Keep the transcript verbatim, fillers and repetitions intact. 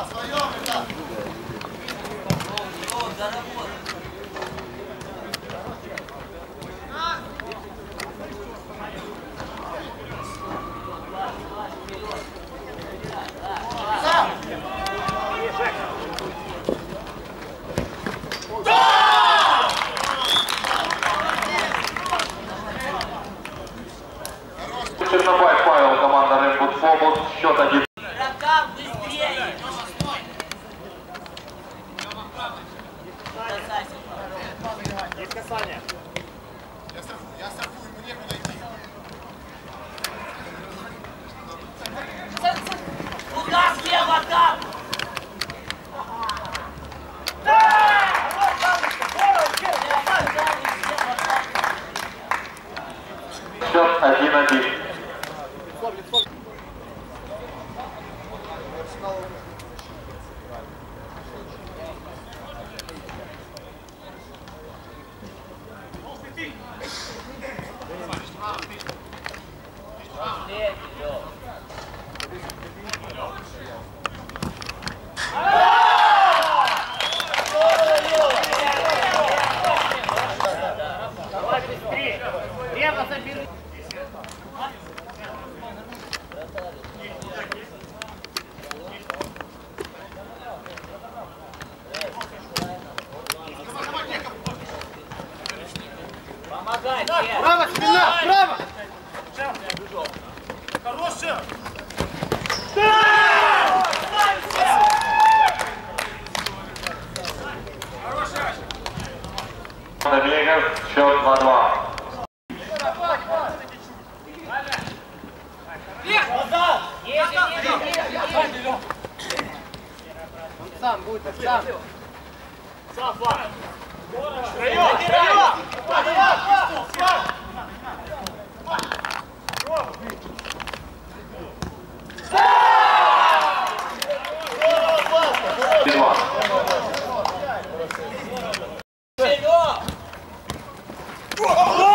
Чернобай Павел, команда Рембут Фобус, счет один. Ракам быстрее! Есть касание. Я страхую, я страхую, ему некуда идти. Куда слева там? Счет один-один. Давай быстрее. Лево забери. Помогай! Право, спина, право! Хорошая! Вегас, счет два-два. Он сам будет, он сам. Сам, сам. Два.